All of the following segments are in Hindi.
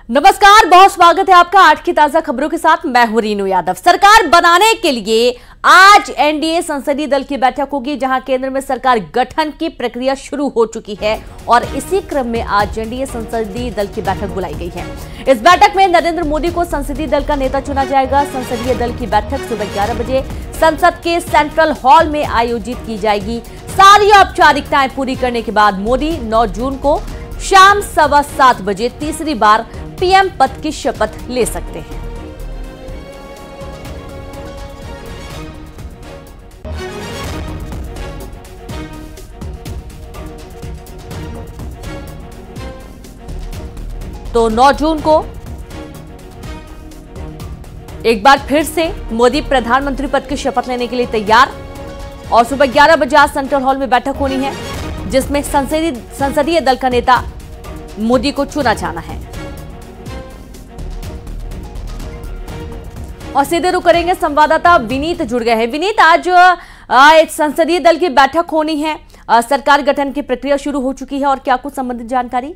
नमस्कार, बहुत स्वागत है आपका आज की ताजा खबरों के साथ। मैं हूं रीनू यादव। सरकार बनाने के लिए आज एनडीए संसदीय दल की बैठक होगी, जहां केंद्र में सरकार गठन की प्रक्रिया शुरू हो चुकी है और इसी क्रम में आज एनडीए संसदीय दल की बैठक बुलाई गई है। इस बैठक में नरेंद्र मोदी को संसदीय दल का नेता चुना जाएगा। संसदीय दल की बैठक सुबह 11 बजे संसद के सेंट्रल हॉल में आयोजित की जाएगी। सारी औपचारिकताएं पूरी करने के बाद मोदी 9 जून को शाम 7:15 बजे तीसरी बार पीएम पद की शपथ ले सकते हैं। तो 9 जून को एक बार फिर से मोदी प्रधानमंत्री पद की शपथ लेने के लिए तैयार और सुबह 11 बजे आज सेंट्रल हॉल में बैठक होनी है, जिसमें संसदीय दल का नेता मोदी को चुना जाना है। और सीधे रुख करेंगे, संवाददाता विनीत जुड़ गए हैं। विनीत, आज संसदीय दल की बैठक होनी है, सरकार गठन की प्रक्रिया शुरू हो चुकी है और क्या कुछ संबंधित जानकारी?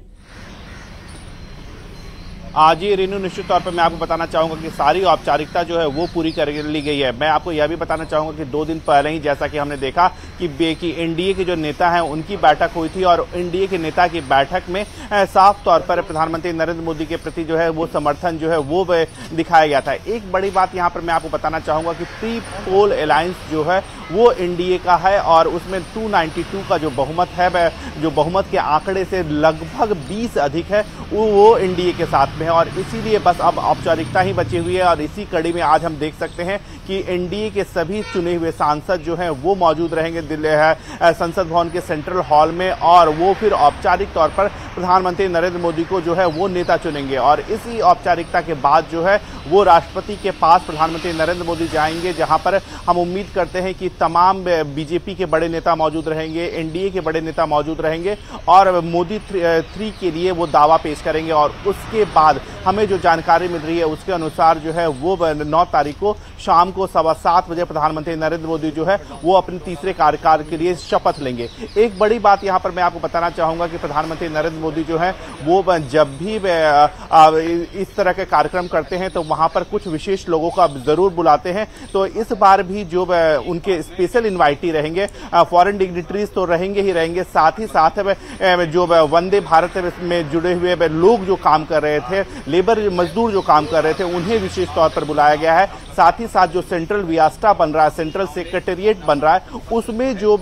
आज ये रेनू, निश्चित तौर पर मैं आपको बताना चाहूँगा कि सारी औपचारिकता जो है वो पूरी कर ली गई है। मैं आपको यह भी बताना चाहूँगा कि 2 दिन पहले ही जैसा कि हमने देखा कि एनडीए के जो नेता हैं उनकी बैठक हुई थी और एनडीए के नेता की बैठक में साफ तौर पर प्रधानमंत्री नरेंद्र मोदी के प्रति जो है वो समर्थन जो है वो दिखाया गया था। एक बड़ी बात यहाँ पर मैं आपको बताना चाहूँगा कि प्री पोल अलायंस जो है वो एनडीए का है और उसमें 292 का जो बहुमत है, जो बहुमत के आंकड़े से लगभग 20 अधिक है, वो एनडीए के साथ में है और इसीलिए बस अब औपचारिकता ही बची हुई है। और इसी कड़ी में आज हम देख सकते हैं कि एनडीए के सभी चुने हुए सांसद जो हैं वो मौजूद रहेंगे दिल्ली संसद भवन के सेंट्रल हॉल में और वो फिर औपचारिक तौर पर प्रधानमंत्री नरेंद्र मोदी को जो है वो नेता चुनेंगे। और इसी औपचारिकता के बाद जो है वो राष्ट्रपति के पास प्रधानमंत्री नरेंद्र मोदी जाएंगे, जहां पर हम उम्मीद करते हैं कि तमाम बीजेपी के बड़े नेता मौजूद रहेंगे, एनडीए के बड़े नेता मौजूद रहेंगे और मोदी 3 के लिए वो दावा पेश करेंगे। और उसके बाद हमें जो जानकारी मिल रही है उसके अनुसार जो है वो 9 तारीख को शाम को 7:15 बजे प्रधानमंत्री नरेंद्र मोदी जो है वो अपने तीसरे कार्यकाल के लिए शपथ लेंगे। एक बड़ी बात यहाँ पर मैं आपको बताना चाहूँगा कि प्रधानमंत्री नरेंद्र मोदी जो है वो जब भी इस तरह के कार्यक्रम करते हैं तो वहाँ पर कुछ विशेष लोगों को जरूर बुलाते हैं। तो इस बार भी जो उनके स्पेशल इन्वाइटी रहेंगे, फॉरेन डिग्निटरीज तो रहेंगे ही रहेंगे, साथ ही साथ जो वंदे भारत में जुड़े हुए लोग जो काम कर रहे थे, लेबर मजदूर जो काम कर रहे थे, उन्हें विशेष तौर पर बुलाया गया है। साथ ही साथ जो सेंट्रल वियास्टा बन रहा है, सेंट्रल सेक्रेटेरिएट बन रहा है, उसमें जो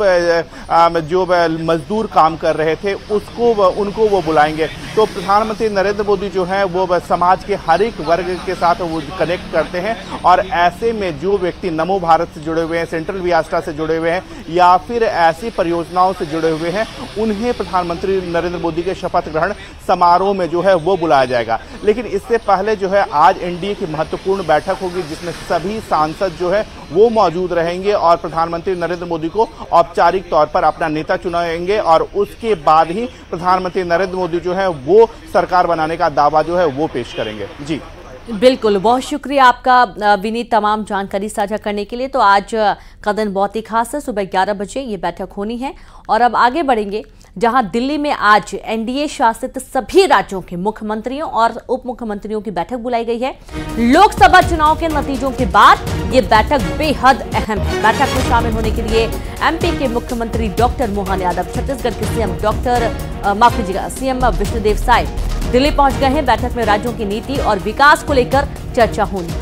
मजदूर काम कर रहे थे उनको वो बुलाएंगे। तो प्रधानमंत्री नरेंद्र मोदी जो है वो समाज के हर एक वर्ग के साथ वो कनेक्ट करते हैं और ऐसे में जो व्यक्ति नमो भारत से जुड़े हुए हैं, सेंट्रल वियास्टा से जुड़े हुए हैं या फिर ऐसी परियोजनाओं से जुड़े हुए हैं, उन्हें प्रधानमंत्री नरेंद्र मोदी के शपथ ग्रहण समारोह में जो है वो बुलाया जाएगा। लेकिन इससे पहले जो है आज एनडीए की महत्वपूर्ण बैठक होगी, जिसमें सभी सांसद जो है वो मौजूद रहेंगे और प्रधानमंत्री नरेंद्र मोदी को औपचारिक तौर पर अपना नेता चुनाएंगे और उसके बाद ही प्रधानमंत्री नरेंद्र मोदी जो है वो सरकार बनाने का दावा जो है वो पेश करेंगे। जी बिल्कुल, बहुत शुक्रिया आपका विनीत, तमाम जानकारी साझा करने के लिए। तो आज का दिन बहुत ही खास है, सुबह 11 बजे ये बैठक होनी है और अब आगे बढ़ेंगे, जहां दिल्ली में आज एनडीए शासित सभी राज्यों के मुख्यमंत्रियों और उप मुख्यमंत्रियों की बैठक बुलाई गई है। लोकसभा चुनाव के नतीजों के बाद ये बैठक बेहद अहम है। बैठक में शामिल होने के लिए एमपी के मुख्यमंत्री डॉक्टर मोहन यादव, छत्तीसगढ़ के सीएम विष्णुदेव साय दिल्ली पहुंच गए हैं। बैठक में राज्यों की नीति और विकास को लेकर चर्चा होनी।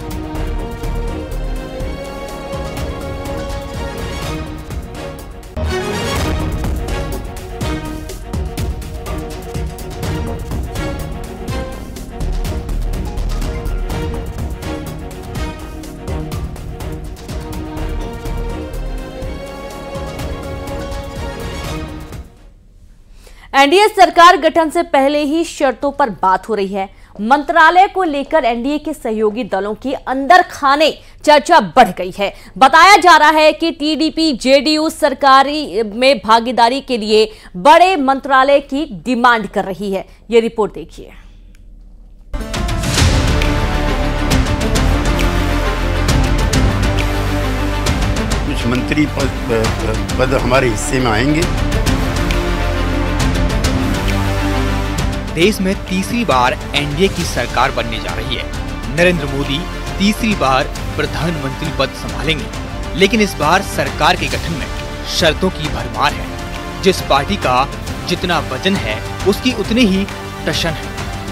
एनडीए सरकार गठन से पहले ही शर्तों पर बात हो रही है। मंत्रालय को लेकर एनडीए के सहयोगी दलों की अंदर खाने चर्चा बढ़ गई है। बताया जा रहा है कि टीडीपी जेडीयू सरकारी में भागीदारी के लिए बड़े मंत्रालय की डिमांड कर रही है। ये रिपोर्ट देखिए। कुछ मंत्री पद हमारे हिस्से में आएंगे। देश में तीसरी बार एनडीए की सरकार बनने जा रही है। नरेंद्र मोदी तीसरी बार प्रधानमंत्री पद संभालेंगे, लेकिन इस बार सरकार के गठन में शर्तों की भरमार है। जिस पार्टी का जितना वजन है उसकी उतनी ही टशन है।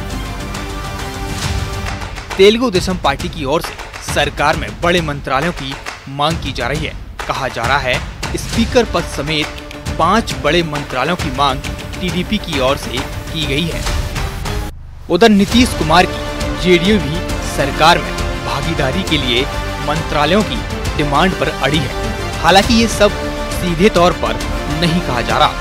तेलुगु देशम पार्टी की ओर से सरकार में बड़े मंत्रालयों की मांग की जा रही है। कहा जा रहा है स्पीकर पद समेत 5 बड़े मंत्रालयों की मांग टीडीपी की ओर से की गई है। उधर नीतीश कुमार की जेडीयू भी सरकार में भागीदारी के लिए मंत्रालयों की डिमांड पर अड़ी है। हालांकि ये सब सीधे तौर पर नहीं कहा जा रहा।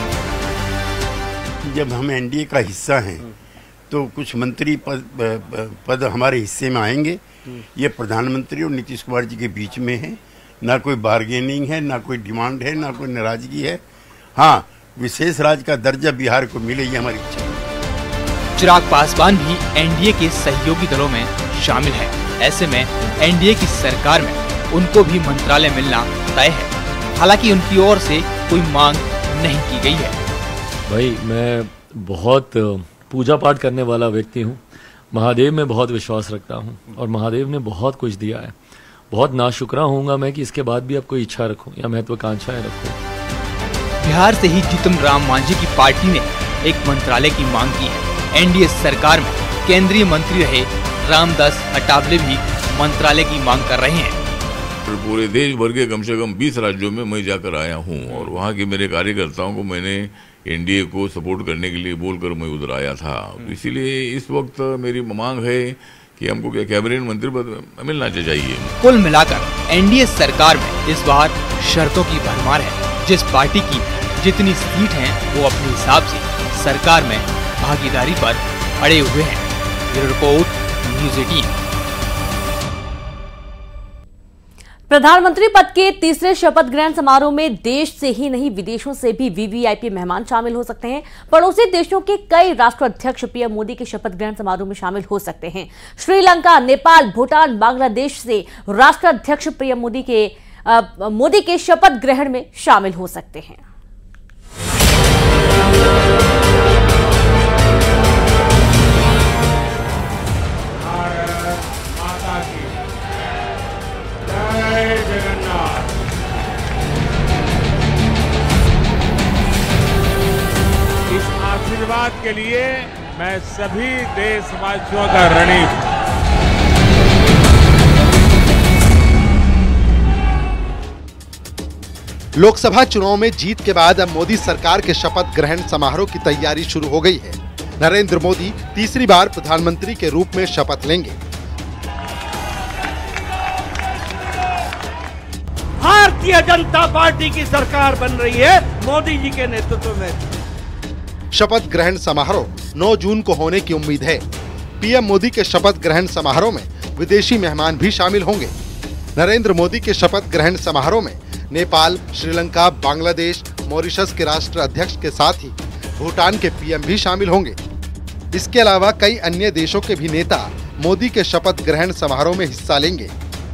जब हम एनडीए का हिस्सा हैं तो कुछ मंत्री पद हमारे हिस्से में आएंगे। ये प्रधानमंत्री और नीतीश कुमार जी के बीच में है। ना कोई बार्गेनिंग है, ना कोई डिमांड है, ना कोई नाराजगी है। हाँ, विशेष राज्य का दर्जा बिहार को मिले, ये हमारी इच्छा है। चिराग पासवान भी एनडीए के सहयोगी दलों में शामिल है। ऐसे में एनडीए की सरकार में उनको भी मंत्रालय मिलना तय है। हालांकि उनकी ओर से कोई मांग नहीं की गई है। भाई, मैं बहुत पूजा पाठ करने वाला व्यक्ति हूँ। महादेव में बहुत विश्वास रखता हूँ और महादेव ने बहुत कुछ दिया है। बहुत नाशुक्रा होऊंगा मैं कि इसके बाद भी अब कोई इच्छा रखूं या महत्वाकांक्षाएं रखूं। बिहार से ही जीतन राम मांझी की पार्टी ने एक मंत्रालय की मांग की है। एनडीए सरकार में केंद्रीय मंत्री रहे रामदास अठावले भी मंत्रालय की मांग कर रहे हैं। पूरे देश भर के कम से कम 20 राज्यों में मैं जाकर आया हूं और वहां के मेरे कार्यकर्ताओं को मैंने एनडीए को सपोर्ट करने के लिए बोलकर मैं उधर आया था। इसीलिए इस वक्त मेरी मांग है कि हमको क्या कैबिनेट मंत्री पद मिलना चाहिए। कुल मिलाकर एनडीए सरकार में इस बार शर्तों की भरमार है। जिस पार्टी की जितनी सीट हैं वो अपने हिसाब से सरकार में भागीदारी पर अड़े हुए हैं। Bureau report, news 18। प्रधानमंत्री पद के तीसरे शपथ ग्रहण समारोह में देश से ही नहीं विदेशों से भी वीवीआईपी मेहमान शामिल हो सकते हैं। पड़ोसी देशों के कई राष्ट्राध्यक्ष पीएम मोदी के शपथ ग्रहण समारोह में शामिल हो सकते हैं। श्रीलंका, नेपाल, भूटान, बांग्लादेश से राष्ट्राध्यक्ष पीएम मोदी के शपथ ग्रहण में शामिल हो सकते हैं। आशीर्वाद के लिए मैं सभी देशवासियों का ऋणी हूं। लोकसभा चुनाव में जीत के बाद अब मोदी सरकार के शपथ ग्रहण समारोह की तैयारी शुरू हो गई है। नरेंद्र मोदी तीसरी बार प्रधानमंत्री के रूप में शपथ लेंगे। भारतीय जनता पार्टी की सरकार बन रही है मोदी जी के नेतृत्व में। शपथ ग्रहण समारोह 9 जून को होने की उम्मीद है। पीएम मोदी के शपथ ग्रहण समारोह में विदेशी मेहमान भी शामिल होंगे। नरेंद्र मोदी के शपथ ग्रहण समारोह में नेपाल, श्रीलंका, बांग्लादेश, मॉरिशस के राष्ट्राध्यक्ष के साथ ही भूटान के पीएम भी शामिल होंगे। इसके अलावा कई अन्य देशों के भी नेता मोदी के शपथ ग्रहण समारोह में हिस्सा लेंगे।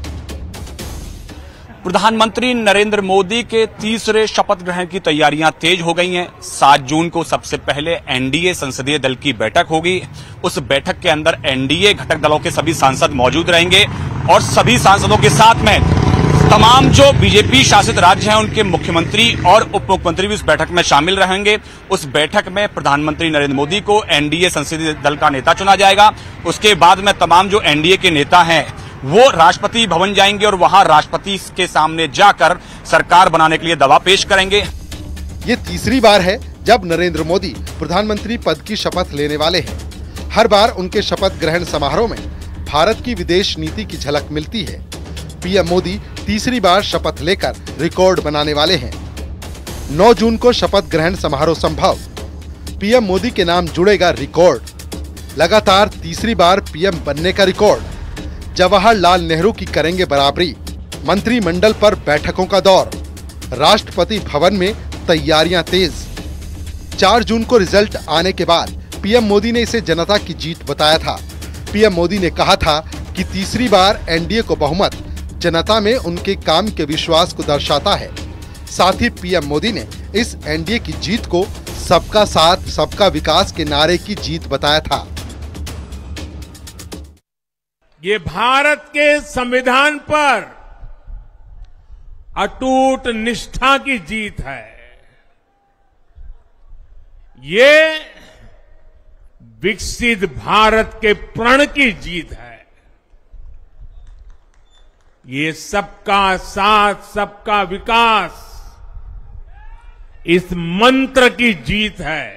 प्रधानमंत्री नरेंद्र मोदी के तीसरे शपथ ग्रहण की तैयारियां तेज हो गई हैं। 7 जून को सबसे पहले एनडीए संसदीय दल की बैठक होगी। उस बैठक के अंदर एनडीए घटक दलों के सभी सांसद मौजूद रहेंगे और सभी सांसदों के साथ में तमाम जो बीजेपी शासित राज्य हैं उनके मुख्यमंत्री और उप मुख्यमंत्री भी उस बैठक में शामिल रहेंगे। उस बैठक में प्रधानमंत्री नरेंद्र मोदी को एनडीए संसदीय दल का नेता चुना जाएगा। उसके बाद में तमाम जो एनडीए के नेता हैं वो राष्ट्रपति भवन जाएंगे और वहां राष्ट्रपति के सामने जाकर सरकार बनाने के लिए दावा पेश करेंगे। ये तीसरी बार है जब नरेंद्र मोदी प्रधानमंत्री पद की शपथ लेने वाले हैं। हर बार उनके शपथ ग्रहण समारोह में भारत की विदेश नीति की झलक मिलती है। पीएम मोदी तीसरी बार शपथ लेकर रिकॉर्ड बनाने वाले हैं। 9 जून को शपथ ग्रहण समारोह संभव। पीएम मोदी के नाम जुड़ेगा रिकॉर्ड। लगातार तीसरी बार पीएम बनने का रिकॉर्ड। जवाहरलाल नेहरू की करेंगे बराबरी। मंत्रिमंडल पर बैठकों का दौर। राष्ट्रपति भवन में तैयारियां तेज। 4 जून को रिजल्ट आने के बाद पीएम मोदी ने इसे जनता की जीत बताया था। पीएम मोदी ने कहा था कि तीसरी बार एनडीए को बहुमत जनता में उनके काम के विश्वास को दर्शाता है। साथ ही पीएम मोदी ने इस एनडीए की जीत को सबका साथ सबका विकास के नारे की जीत बताया था। ये भारत के संविधान पर अटूट निष्ठा की जीत है। ये विकसित भारत के प्रण की जीत है। ये सबका साथ सबका विकास इस मंत्र की जीत है।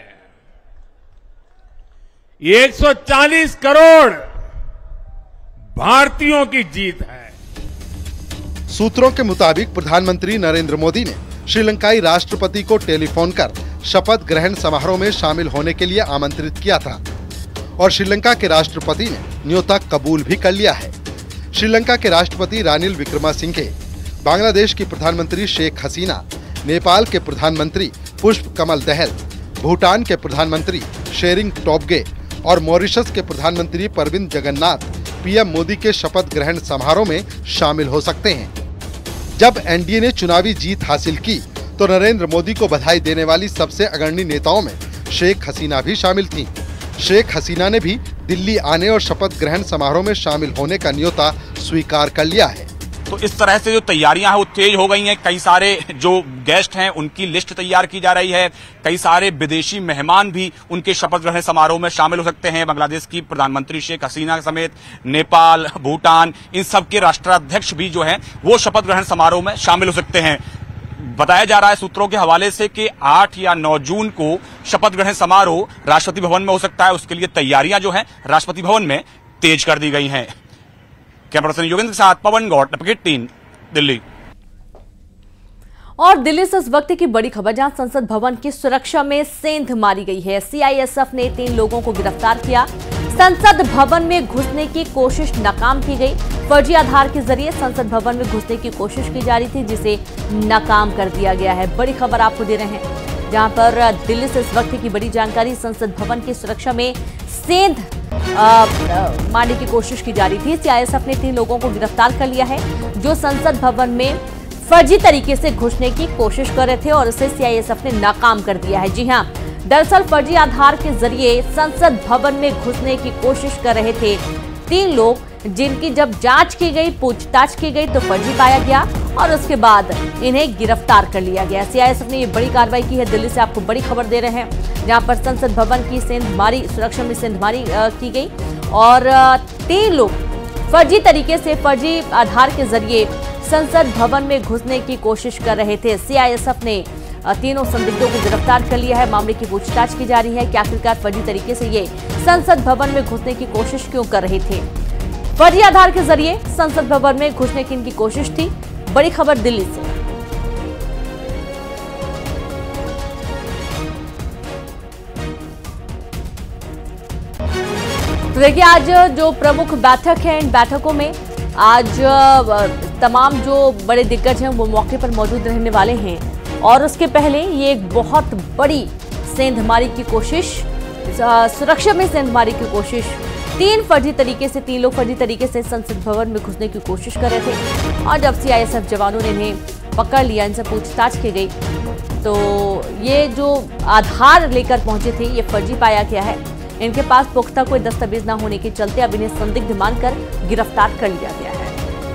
ये 140 करोड़ भारतीयों की जीत है। सूत्रों के मुताबिक प्रधानमंत्री नरेंद्र मोदी ने श्रीलंकाई राष्ट्रपति को टेलीफोन कर शपथ ग्रहण समारोह में शामिल होने के लिए आमंत्रित किया था और श्रीलंका के राष्ट्रपति ने न्योता कबूल भी कर लिया है। श्रीलंका के राष्ट्रपति रानिल विक्रमासिंघे, बांग्लादेश की प्रधानमंत्री शेख हसीना, नेपाल के प्रधानमंत्री पुष्प कमल दहल, भूटान के प्रधानमंत्री शेरिंग टोब्गे और मॉरिशस के प्रधानमंत्री प्रविंद जगन्नाथ पीएम मोदी के शपथ ग्रहण समारोह में शामिल हो सकते हैं। जब एनडीए ने चुनावी जीत हासिल की तो नरेंद्र मोदी को बधाई देने वाली सबसे अग्रणी नेताओं में शेख हसीना भी शामिल थीं। शेख हसीना ने भी दिल्ली आने और शपथ ग्रहण समारोह में शामिल होने का न्योता स्वीकार कर लिया है। तो इस तरह से जो तैयारियां हैं वो तेज हो गई हैं। कई सारे जो गेस्ट हैं उनकी लिस्ट तैयार की जा रही है। कई सारे विदेशी मेहमान भी उनके शपथ ग्रहण समारोह में शामिल हो सकते हैं। बांग्लादेश की प्रधानमंत्री शेख हसीना समेत नेपाल, भूटान, इन सब के राष्ट्राध्यक्ष भी जो हैं वो शपथ ग्रहण समारोह में शामिल हो सकते हैं। बताया जा रहा है सूत्रों के हवाले से कि 8 या 9 जून को शपथ ग्रहण समारोह राष्ट्रपति भवन में हो सकता है। उसके लिए तैयारियां जो हैं राष्ट्रपति भवन में तेज कर दी गई हैं। कैमरा पर्सन योगेंद्र के साथ पवन गौड़, टपकेट 3, दिल्ली। और दिल्ली से इस वक्त की बड़ी खबर, जहां संसद भवन की सुरक्षा में सेंध मारी गई है। सीआईएसएफ ने 3 लोगों को गिरफ्तार किया। संसद भवन में घुसने की कोशिश नाकाम की गई। फर्जी आधार के जरिए संसद भवन में घुसने की कोशिश की जा रही थी, जिसे नाकाम कर दिया गया है। बड़ी खबर आपको दे रहे हैं, जहां पर दिल्ली से इस वक्त की बड़ी जानकारी, संसद भवन की सुरक्षा में सेंध मारने की कोशिश की जा रही थी। सीआईएसएफ ने 3 लोगों को गिरफ्तार कर लिया है जो संसद भवन में फर्जी तरीके से घुसने की कोशिश कर रहे थे और उसे सीआईएसएफ ने नाकाम कर दिया है। जी हां, दरअसल फर्जी आधार के जरिए संसद भवन में घुसने की कोशिश कर रहे थे 3 लोग, जिनकी जब जांच की गई, पूछताछ की गई तो फर्जी पाया गया और उसके बाद इन्हें गिरफ्तार कर लिया गया। सीआईएसएफ ने ये बड़ी कार्रवाई की है। दिल्ली से आपको बड़ी खबर दे रहे हैं, जहां पर संसद भवन की सेंधमारी, सुरक्षा में सेंधमारी की गई और 3 लोग फर्जी तरीके से, फर्जी आधार के जरिए संसद भवन में घुसने की कोशिश कर रहे थे। सीआईएसएफ ने तीनों संदिग्धों को गिरफ्तार कर लिया है। मामले की पूछताछ की जा रही है कि आखिरकार फर्जी तरीके से ये संसद भवन में घुसने की कोशिश क्यों कर रहे थे। फर्जी आधार के जरिए संसद भवन में घुसने की इनकी कोशिश थी। बड़ी खबर दिल्ली से। तो देखिए, आज जो प्रमुख बैठक है, इन बैठकों में आज तमाम जो बड़े दिग्गज हैं वो मौके पर मौजूद रहने वाले हैं और उसके पहले ये एक बहुत बड़ी सेंधमारी की कोशिश, सुरक्षा में सेंधमारी की कोशिश, 3 फर्जी तरीके से, 3 लोग फर्जी तरीके से संसद भवन में घुसने की कोशिश कर रहे थे और जब सीआईएसएफ जवानों ने इन्हें पकड़ लिया, इनसे पूछताछ की गई तो ये जो आधार लेकर पहुंचे थे ये फर्जी पाया गया है। इनके पास पुख्ता कोई दस्तावेज न होने के चलते अब इन्हें संदिग्ध मानकर गिरफ्तार कर लिया गया है।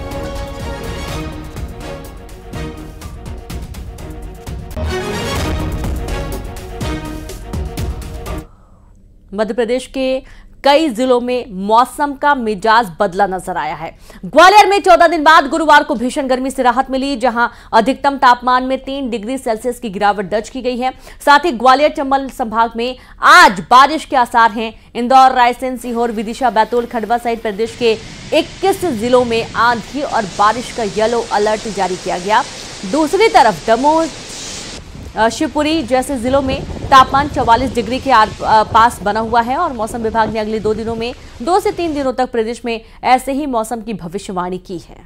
मध्य प्रदेश के कई जिलों में मौसम का मिजाज बदला नजर आया है। ग्वालियर में 14 दिन बाद गुरुवार को भीषण गर्मी से राहत मिली, जहां अधिकतम तापमान में 3 डिग्री सेल्सियस की गिरावट दर्ज की गई है। साथ ही ग्वालियर चंबल संभाग में आज बारिश के आसार हैं। इंदौर, रायसेन, सीहोर, विदिशा, बैतूल, खंडवा सहित प्रदेश के 21 जिलों में आंधी और बारिश का येलो अलर्ट जारी किया गया। दूसरी तरफ दमोह, शिवपुरी जैसे जिलों में तापमान 44 डिग्री के पास बना हुआ है और मौसम विभाग ने अगले 2 दिनों में 2 से 3 दिनों तक प्रदेश में ऐसे ही मौसम की भविष्यवाणी की है।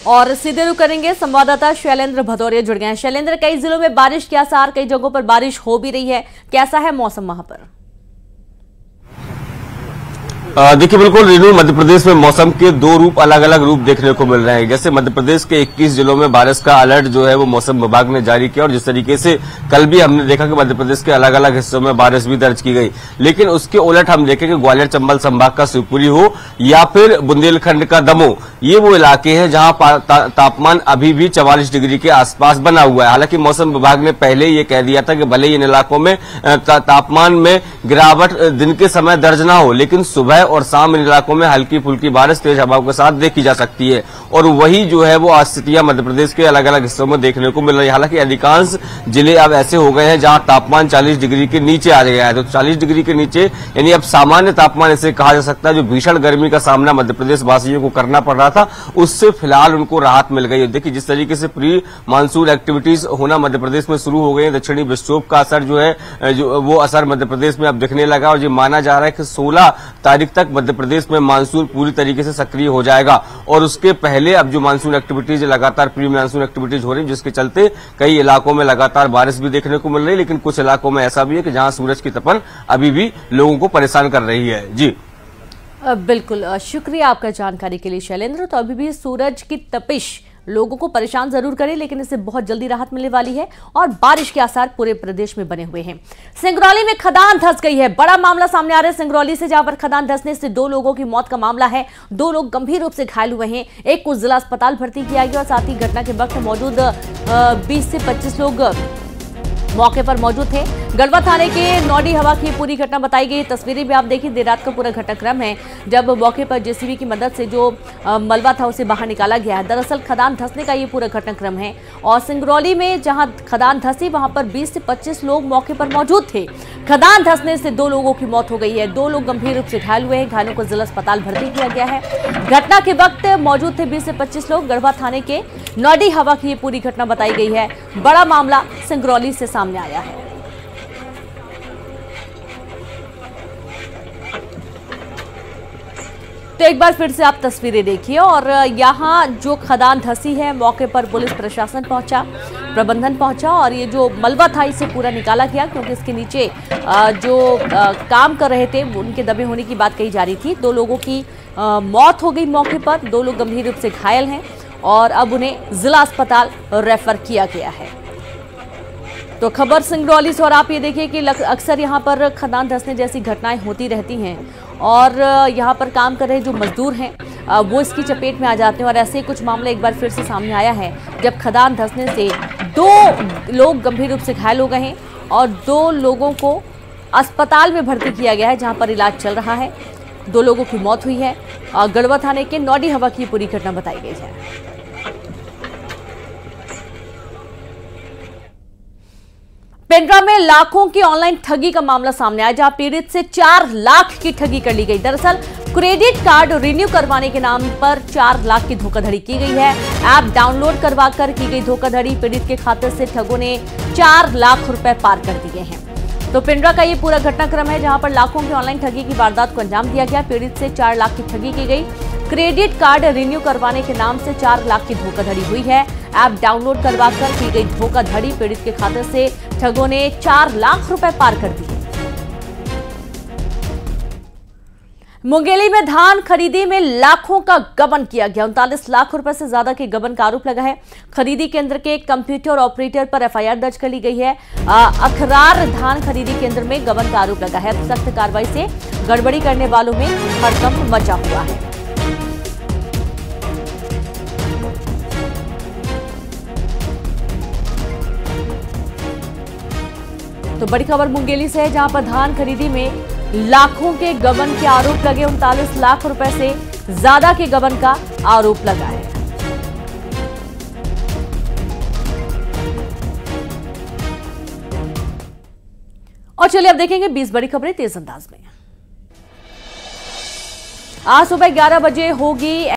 और सीधे रुख करेंगे, संवाददाता शैलेंद्र भदौरिया जुड़ गए हैं। शैलेंद्र, कई जिलों में बारिश के आसार, कई जगहों पर बारिश हो भी रही है, कैसा है मौसम वहां पर? देखिए बिल्कुल रेनू, मध्य प्रदेश में मौसम के दो रूप, अलग अलग रूप देखने को मिल रहे हैं। जैसे मध्य प्रदेश के 21 जिलों में बारिश का अलर्ट जो है वो मौसम विभाग ने जारी किया, और जिस तरीके से कल भी हमने देखा कि मध्य प्रदेश के अलग अलग हिस्सों में बारिश भी दर्ज की गई। लेकिन उसके उलट हम देखें कि ग्वालियर चंबल संभाग का शिवपुरी हो या फिर बुंदेलखंड का दमोह, ये वो इलाके हैं जहां तापमान अभी भी 44 डिग्री के आसपास बना हुआ है। हालांकि मौसम विभाग ने पहले ये कह दिया था कि भले ही इन इलाकों में तापमान में गिरावट दिन के समय दर्ज ना हो, लेकिन सुबह और शाम इन इलाकों में हल्की फुल्की बारिश तेज हवाओं के साथ देखी जा सकती है। और वही जो है वो स्थितियां मध्य प्रदेश के अलग अलग हिस्सों में देखने को मिल रही है। हालांकि अधिकांश जिले अब ऐसे हो गए हैं जहां तापमान 40 डिग्री के नीचे आ गया है। तो 40 डिग्री के नीचे यानी अब सामान्य तापमान इसे कहा जा सकता है। जो भीषण गर्मी का सामना मध्य प्रदेश वासियों को करना पड़ रहा था, उससे फिलहाल उनको राहत मिल गई है। देखिए जिस तरीके से प्री मानसून एक्टिविटीज होना मध्य प्रदेश में शुरू हो गई है, दक्षिणी विक्षोभ का असर जो है वो असर मध्य प्रदेश में अब दिखने लगा, और ये माना जा रहा है कि 16 तारीख तक मध्य प्रदेश में मानसून पूरी तरीके से सक्रिय हो जाएगा। और उसके पहले अब जो मानसून एक्टिविटीज लगातार प्री मानसून एक्टिविटीज हो रही है, जिसके चलते कई इलाकों में लगातार बारिश भी देखने को मिल रही है। लेकिन कुछ इलाकों में ऐसा भी है कि जहां सूरज की तपन अभी भी लोगों को परेशान कर रही है। जी बिल्कुल, शुक्रिया आपका जानकारी के लिए शैलेंद्र। तो अभी भी सूरज की तपिश लोगों को परेशान जरूर करे, लेकिन इससे बहुत जल्दी राहत मिलने वाली है और बारिश के आसार पूरे प्रदेश में बने हुए हैं। सिंगरौली में खदान धंस गई है, बड़ा मामला सामने आ रहा है सिंगरौली से, जहां पर खदान धंसने से 2 लोगों की मौत का मामला है। 2 लोग गंभीर रूप से घायल हुए हैं, एक को जिला अस्पताल भर्ती किया गया और साथ ही घटना के वक्त मौजूद 20 से 25 लोग मौके पर मौजूद थे। गढ़वा थाने के नौडी हवा की पूरी घटना बताई गई। तस्वीरें भी आप देखिए, देर रात का पूरा घटनाक्रम है जब मौके पर जेसीबी की मदद से जो मलबा था उसे बाहर निकाला गया है। दरअसल खदान धंसने का ये पूरा घटनाक्रम है और सिंगरौली में जहां खदान धंसी वहां पर 20 से 25 लोग मौके पर मौजूद थे। खदान धंसने से 2 लोगों की मौत हो गई है, 2 लोग गंभीर रूप से घायल हुए हैं। घायलों को जिला अस्पताल भर्ती किया गया है। घटना के वक्त मौजूद थे 20 से 25 लोग। गढ़वा थाने के नौडी हवा की ये पूरी घटना बताई गई है। बड़ा मामला सिंगरौली से सामने आया है। तो एक बार फिर से आप तस्वीरें देखिए, और यहाँ जो खदान धंसी है मौके पर पुलिस प्रशासन पहुंचा, प्रबंधन पहुंचा और ये जो मलबा था इसे पूरा निकाला गया, क्योंकि इसके नीचे जो काम कर रहे थे उनके दबे होने की बात कही जा रही थी। 2 लोगों की मौत हो गई मौके पर, 2 लोग गंभीर रूप से घायल हैं और अब उन्हें जिला अस्पताल रेफर किया गया है। तो खबर सिंगरौली से, और आप ये देखिए कि अक्सर यहाँ पर खदान धंसने जैसी घटनाएं होती रहती हैं और यहाँ पर काम कर रहे जो मजदूर हैं वो इसकी चपेट में आ जाते हैं। और ऐसे कुछ मामला एक बार फिर से सामने आया है जब खदान धंसने से 2 लोग गंभीर रूप से घायल हो गए हैं और 2 लोगों को अस्पताल में भर्ती किया गया है जहाँ पर इलाज चल रहा है। 2 लोगों की मौत हुई है। गढ़वा थाने के नौडी हवा की पूरी घटना बताई गई है। पेंड्रा में लाखों की ऑनलाइन ठगी का मामला सामने आया, जहां पीड़ित से 4 लाख की ठगी कर ली गई। दरअसल क्रेडिट कार्ड रिन्यू करवाने के नाम पर 4 लाख की धोखाधड़ी की गई है। ऐप डाउनलोड करवाकर की गई धोखाधड़ी, पीड़ित के खाते से ठगों ने 4 लाख रुपए पार कर दिए हैं। तो पेंड्रा का ये पूरा घटनाक्रम है जहां पर लाखों की ऑनलाइन ठगी की वारदात को अंजाम दिया गया। पीड़ित से 4 लाख की ठगी की गई। क्रेडिट कार्ड रिन्यू करवाने के नाम से 4 लाख की धोखाधड़ी हुई है। ऐप डाउनलोड करवाकर की गई धोखाधड़ी, पीड़ित के खाते से ठगों ने 4 लाख रुपए पार कर दिए। मुंगेली में धान खरीदी में लाखों का गबन किया गया। 39 लाख रुपए से ज्यादा के गबन का आरोप लगा है। खरीदी केंद्र के कंप्यूटर ऑपरेटर पर एफआईआर दर्ज कर ली गई है। अखरार धान खरीदी केंद्र में गबन का आरोप लगा है। सख्त कार्रवाई से गड़बड़ी करने वालों में हड़कंप मचा हुआ है। तो बड़ी खबर मुंगेली से है, जहां पर धान खरीदी में लाखों के गबन के आरोप लगे। 39 लाख रुपए से ज्यादा के गबन का आरोप लगा है। और चलिए अब देखेंगे 20 बड़ी खबरें तेज अंदाज में। आज सुबह 11 बजे होगी